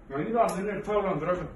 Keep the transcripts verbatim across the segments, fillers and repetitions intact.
Ma gli date nel tavolo andrà.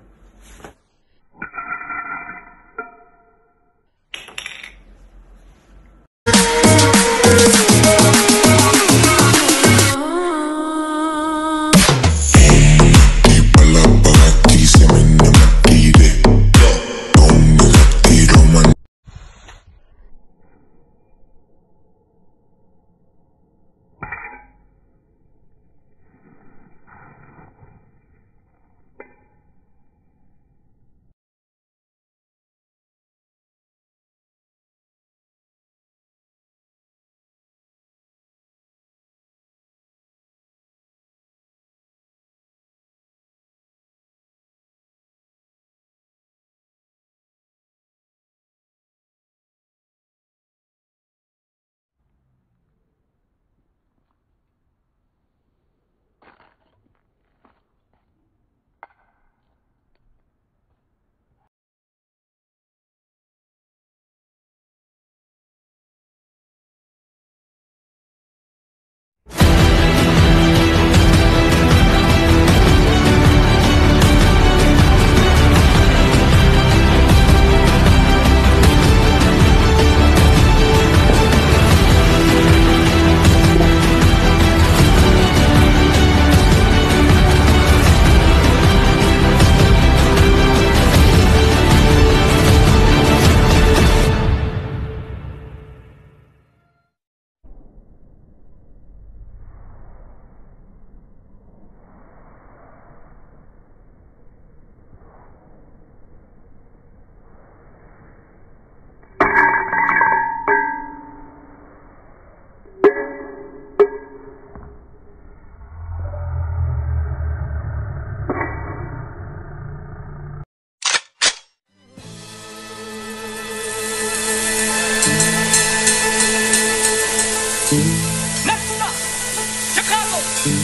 Next up, Chicago.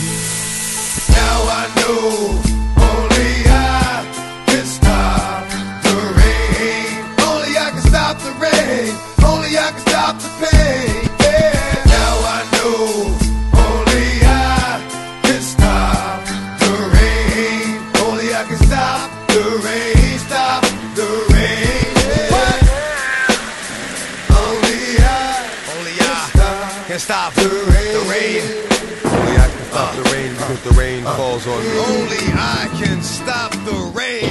Now I know only I can stop the rain. Only I can stop the rain. Only I can stop the pain. Yeah. Now I know only I can stop the rain. Only I can stop the rain. Stop the rain. Yeah. Only I, only I can stop the rain. The rain. Only I can stop the rain because the rain falls on me. Only I can stop the rain.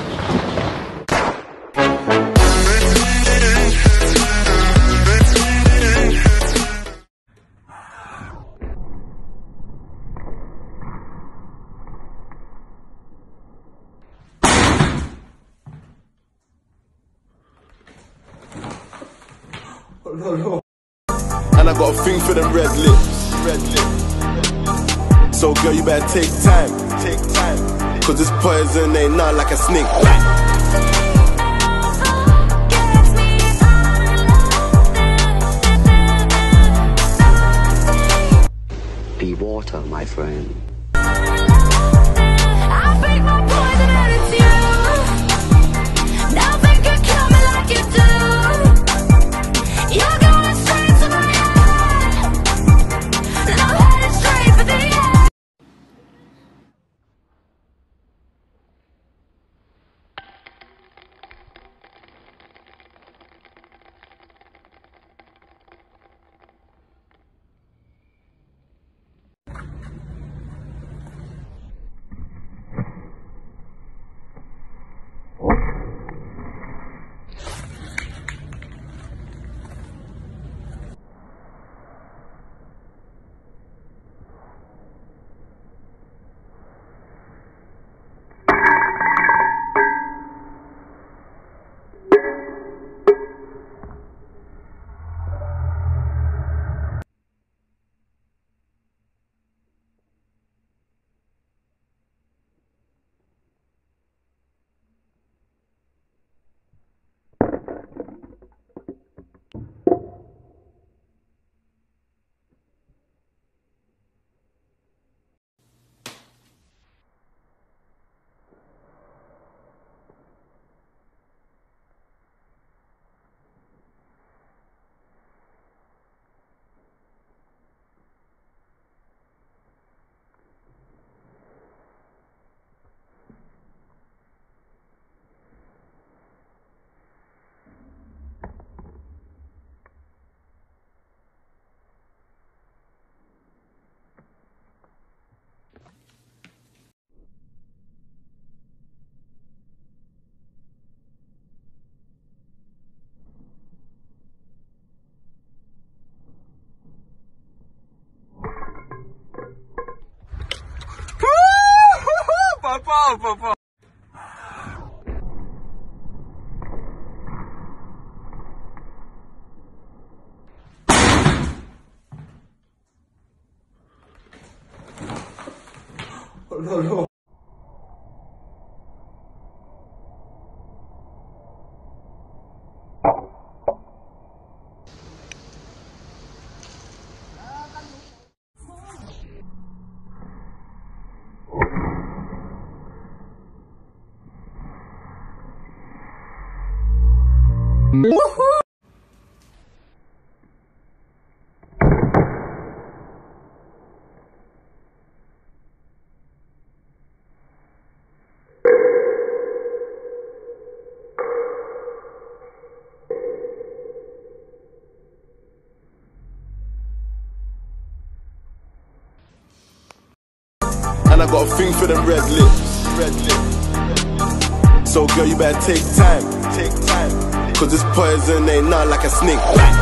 And I got a thing for them red lips. Red lips. So girl, you better take time. Take time. Cause this poison ain't not like a snake. Be water, my friend. I break my poison and it's you. Nothing can kill me like you do. You're going straight to my head, and I'm headed straight for the end. Pause, pause, pause. No, no. Woohoo! And I got a thing for them red lips, red lips. So girl, you better take time, take time. Cause this poison ain't not like a snake.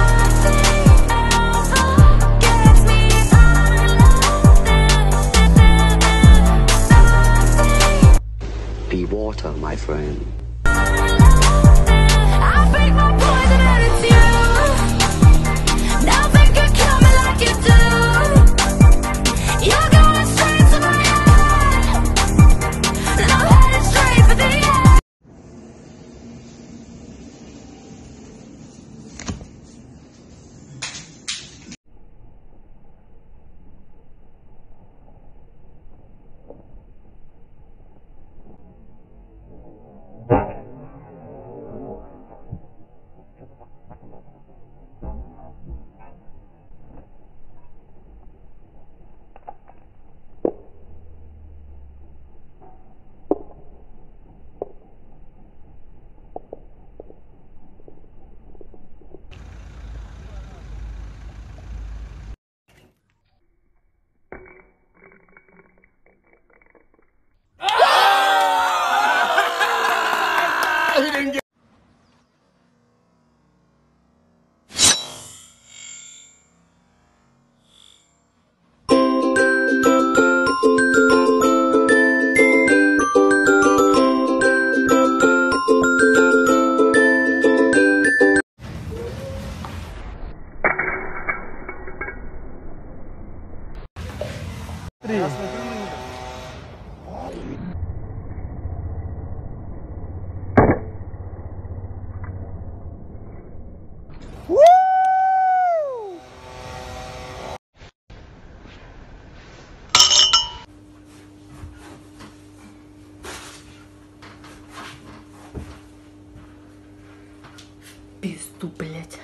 Be water, my friend. I break my poison and it's you. Nothing can kill me like you do. You're going straight to my head. And I'm headed straight for the end. Пизду, блять.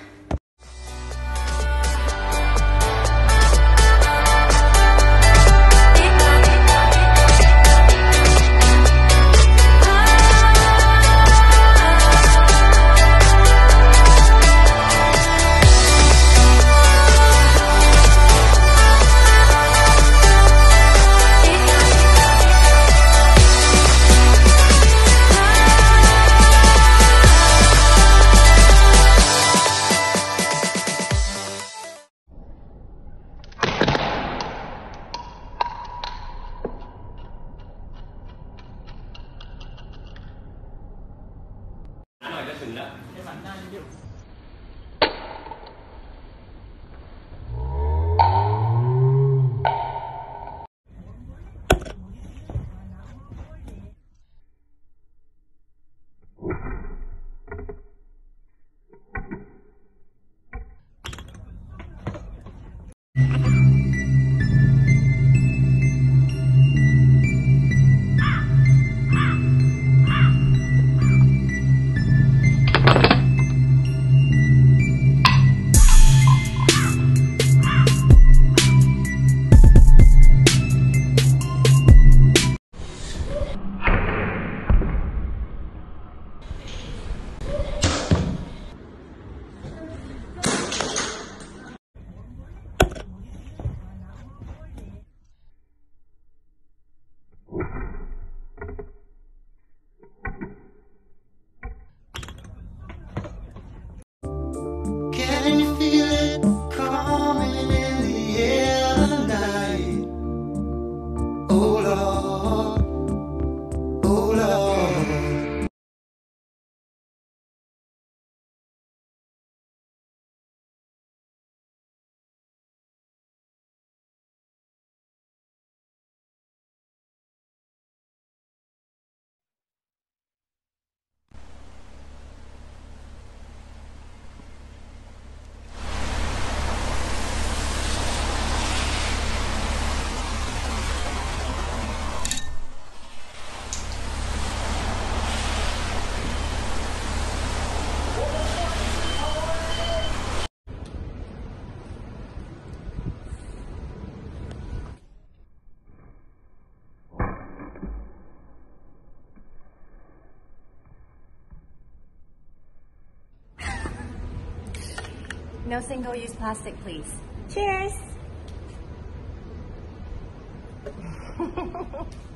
No single-use plastic, please. Cheers!